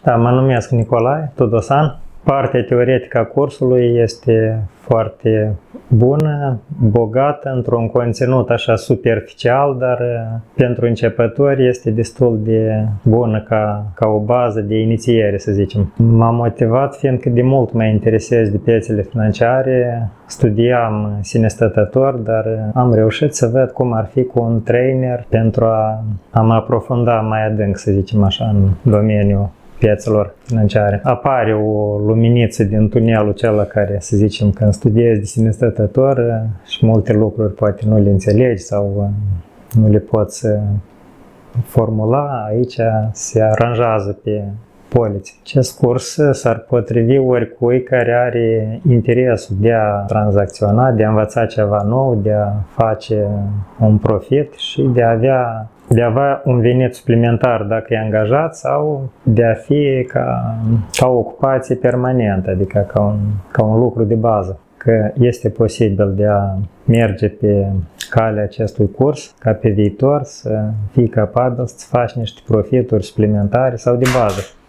Da, mă numesc Nicolae Tudosan. Partea teoretică a cursului este foarte bună, bogată, într-un conținut așa superficial, dar pentru începători este destul de bună ca o bază de inițiere, să zicem. M-a motivat fiindcă de mult mă interesez de piețele financiare, studiam sine stătător, dar am reușit să văd cum ar fi cu un trainer pentru a mă aprofunda mai adânc, să zicem așa, în domeniul piețelor financiare. Apare o luminiță din tunelul acela care, să zicem, când studiezi de sine stătător și multe lucruri poate nu le înțelegi sau nu le poți formula, aici se aranjează pe polițe. Acest curs s-ar potrivi oricui care are interesul de a tranzacționa, de a învăța ceva nou, de a face un profit și de a avea un venit suplimentar dacă e angajat sau de a fi ca o ocupație permanentă, adică ca un lucru de bază. Că este posibil de a merge pe calea acestui curs ca pe viitor să fii capabil să faci niște profituri suplimentare sau de bază.